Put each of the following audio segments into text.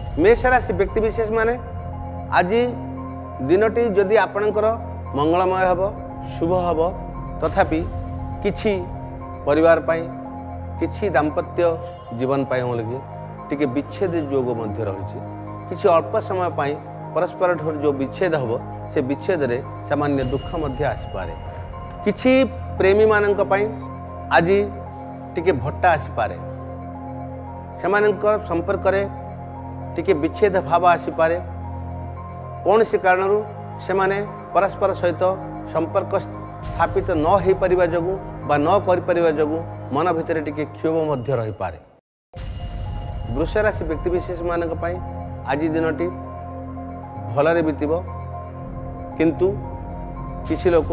मेष राशि व्यक्तिविशेष माने आज दिनटी जदि आपणकर मंगलमय हब शुभ हब तथापि किछि परिवार पाई किछि दाम्पत्य जीवन पाई लगे टिके विच्छेद योग मध्य रही किछि अल्प समय पाई परस्पर जो विच्छेद हम से विच्छेद रे सामान्य दुख मध्य आसीपारे किछि प्रेमी मानक पाई आज टिके भट्टा आसीपारे सेमानकर संपर्क रे टिके विच्छेद भाव आसीपारे कौन से कारण से माने परस्पर सहित संपर्क स्थापित न हो पारिबा जगु बा न करि पारिबा जगु मन भितर टिके क्षोभ मध्य रही पारे। वृष राशि व्यक्तिविशेष मानक पई आज दिनटी भलरे बीतिबो किंतु किछि लोक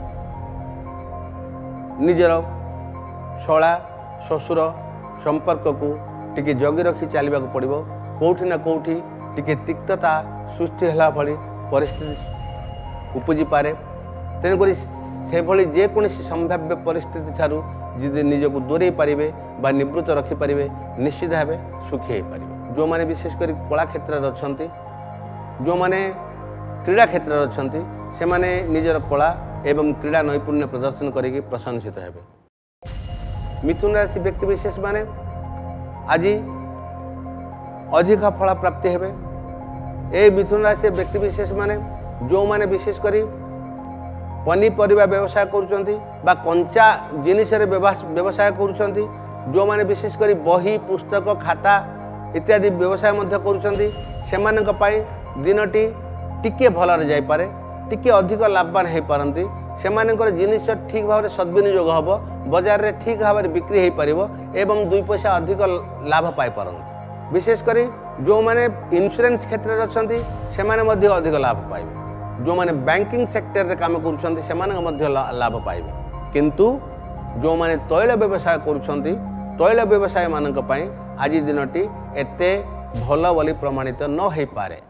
निजर शला ससुर संपर्क को टिके जगी रखी चलने को पड़ो कौटी ना कौटी टिके तिक्तता सृष्टि है भली परिस्थिति उपजी पारे तेणुक से भली जेकोसी संभाव्य परिस्थिति ठारू यदि निजक दूरे पारे बा निवृत्त रखिपारे निश्चित भाव सुखी हो पारे। जो मैंने विशेषकर कला क्षेत्र अच्छा जो मैंने क्रीड़ा क्षेत्र अच्छा से माने निजर कला एवं क्रीड़ा नैपुण्य प्रदर्शन करके प्रशंसित हेबे। मिथुन राशि व्यक्तिविशेष माने आज अधिक फल प्राप्ति हेबे। ए मिथुन राशि व्यक्तिविशेष माने जो माने विशेषकर पनीपरिया व्यवसाय करुचंती बा कंचा जिनिस व्यवसाय करुचंती जो माने विशेषकर बही पुस्तक खाता इत्यादि व्यवसाय मध्य करुचंती सेमानक पाई दिनटी टिके भलरे जाई पारे टिके अधिक लाभवान हो पारती से जिनिस ठीक भाव में सद्विनियोग हम बजार में ठीक भाव में बिक्री हो पार एवं दुई पैसा अधिक लाभ पाई पारती। विशेषकर जो मैंने इंश्योरेंस क्षेत्र में अच्छा से अधिक लाभ पाइबे जो मैंने बैंकिंग सेक्टर रे काम कर लाभ पाइबे किंतु जो मैंने तैल व्यवसाय करुँच तैल व्यवसाय मानक पई आज दिनटी एते भल बोली प्रमाणित न हो पारे।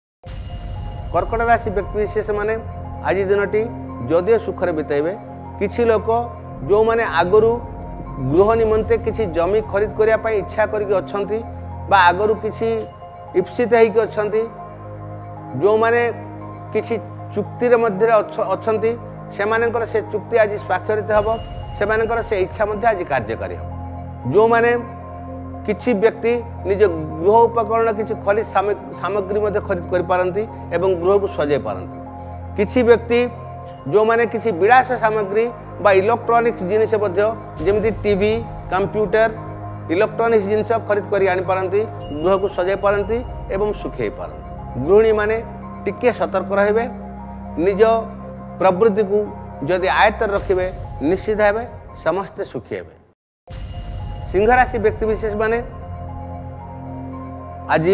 कर्कट राशि व्यक्तिविशेष माने आज दिनटी जदिओ सुखरे बिताइबे किछि लोक जो माने आगरू गृह निमंते किछि जमी खरीद करिया पई इच्छा करके अछंती बा आगरू किछि इप्सित होइके अछंती जो माने किछि चुक्ति रे मध्य अछंती सेमानकर से चुक्ति आज स्वाक्षरित हबो सेमानकर से इच्छा मध्य आज कार्यकारी हबो। जो माने किछि व्यक्ति निज गृह उपकरण किछि खरीद सामग्री मध्य खरीद कर पारंती एवं गृह को सजाई पारंती किछि व्यक्ति जो माने किछि विलास सामग्री बा इलेक्ट्रॉनिक्स जिनिस मध्य जेमिति टीवी कंप्यूटर इलेक्ट्रॉनिक्स जिनिस खरीद करी आनी पारंती गृह को सजाई पारंती एवं सुखई पारंती। गृहिणी माने टिके सतर्क रहिबे निज प्रवृत्ति को जदि आयत्त रखिबे निश्चित भाव समस्ते सुखी हेबे। सिंह राशि व्यक्तिविशेष माने आज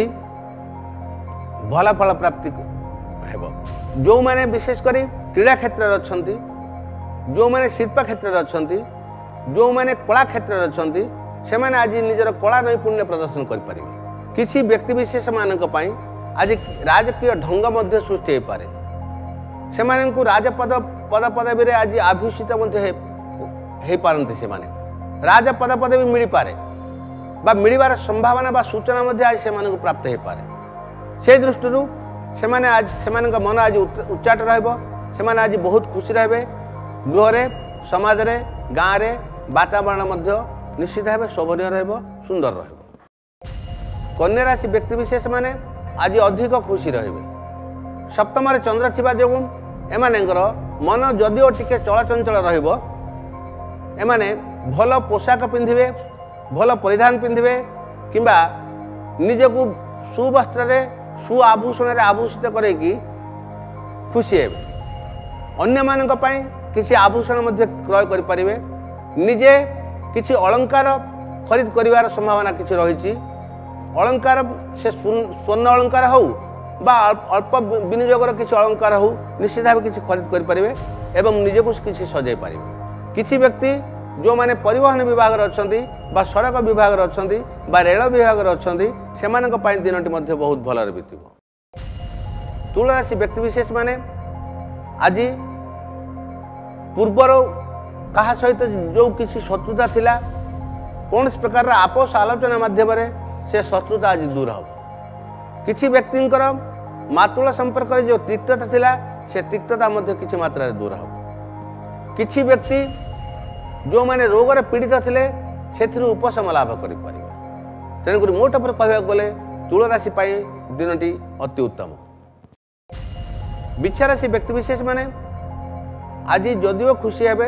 भल फल प्राप्ति हेब। जो माने विशेषकर क्रीड़ा क्षेत्र में अच्छा जो माने शिल्प क्षेत्र में अच्छा जो माने कला क्षेत्र में अच्छा से माने आज निजर कला नैपुण्य प्रदर्शन करें किसी व्यक्तिविशेष मानक पई आज राजकीय ढंग मध्य सृष्टि हो पारे से राजपद पद पदवी आज आभूषित हो पारती से राजपद पदवी मिल पारे बा मिलबार संभावना बा सूचना मध्य आज से प्राप्त हो पारे। से दृष्टि से आज से मन आज उच्चाट रही आज बहुत खुशी रहे गृह समाज रे गाँव रे वातावरण मध्य निश्चित भाव शोभनीय सुंदर रहिबो। कन्या राशि व्यक्तिविशेष माने आज अधिक खुशी रहिबे। सप्तम चंद्र थिबा जोगु एमानेंकर मन जदिओ टिके चलचंचल रहिबो एमाने भल पोशाक पिंधिबे भल परिधान पिंधिबे किंबा निजको सुवस्त्र रे सु आभूषण रे आभूषित करैकी खुशी हेबे। अन्य मानक पई किछि आभूषण मध्ये क्रय करि परिबे निजे किछि अलंकार खरीद करिवार संभावना किछि रहिछि अलंकार से स्वर्ण अलंकार हो बा अल्प विनियोगर किछि अलंकार हो निश्चित भाव किछि खरीद करि परिबे एवं निजको किछि सजाई परिबे। किछि व्यक्ति जो माने परिवहन विभाग अछंती बा सड़क विभाग अछंती बा रेल विभाग अछंती सेमानक पई दिनटी मध्ये बहुत भलरे बीतिबो। तुला राशि व्यक्तिविशेष माने आज पूर्वर कहा सहित जो किसी शत्रुता थिला कौन प्रकार आपोष आलोचना माध्यम से शत्रुता आज दूर हम किछि व्यक्तिंकर मातुल संपर्क जो तिक्तता थिला से तिक्तता मध्य किछि मात्रा दूर हो। किछि व्यक्ति जो माने रोग रे पीड़ित थिले सेथिरु उपशम लाभ करि परिबे। तेणुक मोट पर कहवा गले तुला राशि पाई दिनटी अति उत्तम। बिच्छा राशि व्यक्तिविशेष माने आज जदिव खुशी हेबे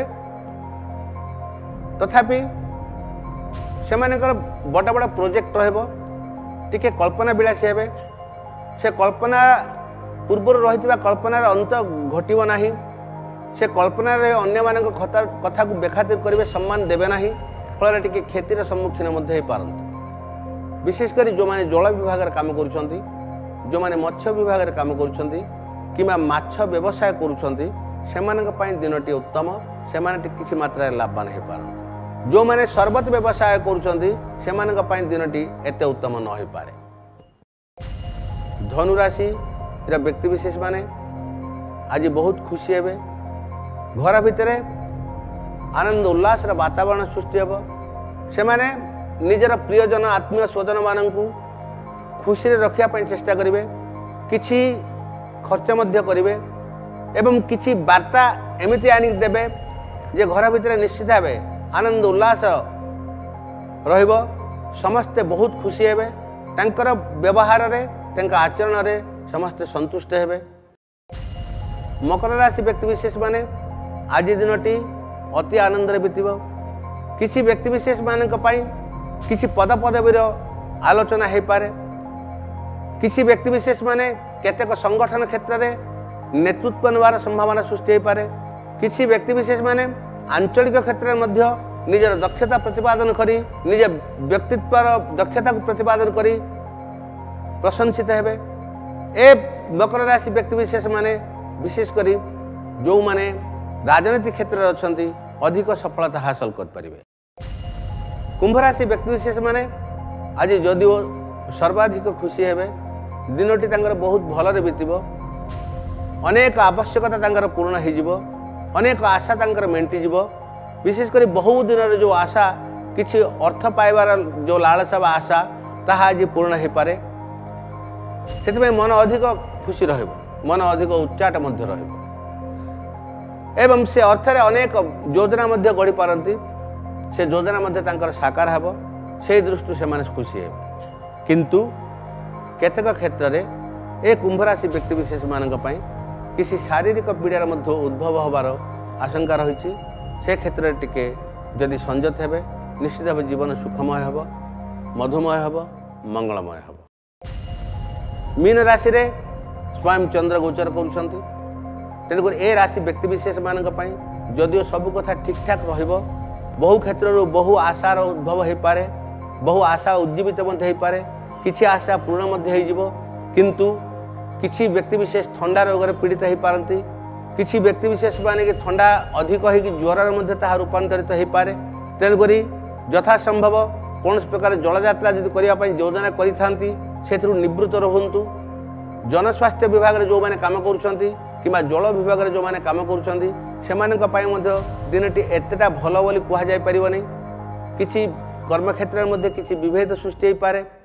तथापि से बड़ बड़ प्रोजेक्ट रहबो टिके कल्पना विलासी हेबे। से कल्पना पूर्वर रही कल्पनार अंत घटव ना। से कल्पना अन्य मानक कथा को बेखातिर करेंगे, सम्मान देवे ना, फल टी क्षतिर सम्मुखीन पारत। विशेषकर जो मैंने जल विभाग काम कर, जो मैंने मत्स्य विभाग काम कर माछ व्यवसाय कर दिनटी उत्तम, से किसी मात्रा लाभवान हो पारत। जो मैंने शरबत व्यवसाय कर दिनटी एत उत्तम न हो पारे। धनुराशि व्यक्तिविशेष माने आज बहुत खुशी हेबे। घर भितर आनंद उल्लास वातावरण सृष्टि हेब। से माने निजर प्रियजन आत्मीय स्वजन मानू खुशी रखा चेष्टा करेंगे, किछि खर्च मध्य करेंगे एवं किछि वार्ता एमती आनी देवे जे घर भितर निश्चित भावे आनंद उल्लास रहिबो। समस्ते बहुत खुशी हेबे। तांकर व्यवहार रे तांका आचरण रे समस्ते संतुष्ट हेबे। मकर राशि व्यक्तिविशेष माने आज दिनटी अति आनंद रे बीतिबो। किछि व्यक्तिविशेष मानक पई किछि पद पदवीर आलोचना हो पारे। किछि व्यक्तिविशेष माने केतेक संगठन क्षेत्र में नेतृत्व नेवार संभावना सृष्टि हो पारे। किछि व्यक्तिविशेष माने आंचलिक क्षेत्र में निजर दक्षता प्रतिपादन करी निज व्यक्तित्व दक्षता को प्रतिपादन करी प्रशंसित हेबे। ए मकर राशि व्यक्तिविशेष माने विशेषकर जो माने राजनीतिक क्षेत्र में अच्छी अधिक सफलता हासिल कर पारिबे। कुंभ राशि व्यक्तिविशेष माने आज जदिव सर्वाधिक खुशी हेबे। दिनटी तांकर बहुत भलरे बीतिबो। अनेक आवश्यकता तांकर पूर्ण हो, अनेक आशा तांकर मेंटी जीवो। विशेषकर बहु दिन जो आशा किछि अर्थ पाइबार जो लालसा बा आशा ताहा आज पूर्ण हो पारे। से मन अधिक खुशी रहिबो, मन अधिक उच्चाट मध्य रहिबो एवं से अर्थरे अनेक योजना मध्य गढ़ी पारती। से योजना मध्य तांकर साकार हेबो, से दृष्टि से माने खुशी हेबे। किंतु केतेक क्षेत्र में ए कुंभ राशि व्यक्तिविशेष मानक पई किसी शारीरिक पीड़ार मध्य उद्भव होबार आशंका रही। से क्षेत्र में टिके जदि संयत हेबे निश्चित भाव जीवन सुखमय हेबो, मधुमय हेबो, मंगलमय हेबो। मीन राशि रे स्वयं चंद्र गोचर करुछंती। तेणुक ए राशि व्यक्तिविशेष मानक पई जदिओ सब कथा ठीक ठाक रहिबो, बहु क्षेत्र बहु आशार उद्भव हो पारे, बहु आशा उज्जीवित मध्य हो पारे, किछि आशा पूर्ण मध्य हो। किंतु किछि व्यक्तिविशेष थंडा रोग पीड़ित हो पारती। किछि व्यक्तिविशेष माने कि थंडा अधिक हो ज्वर मध्य ताहा रूपांतरित हो पारे। तेणुक यथा संभव कौन प्रकार जलयात्रा जदि करने योजना करिथांती सेथिरु निवृत्त रहंतु। जनस्वास्थ्य विभाग रे जो माने काम करुछंती किंबा जल विभाग रे जो माने काम करुछंती सेमानक पई मध्य दिनटी एतेटा भलो बोली कुहा जाय परिबो नै। किछि कर्म क्षेत्र में किछि विभेद सृष्टि हो पारे।